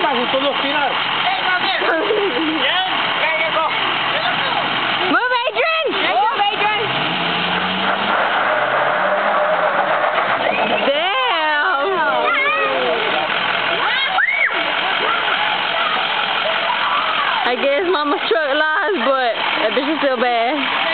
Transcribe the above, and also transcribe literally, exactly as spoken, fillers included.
justo los finales. Move, Adrian! Move, Adrian! Damn! I guess Mama's truck lies, but that bitch is still bad.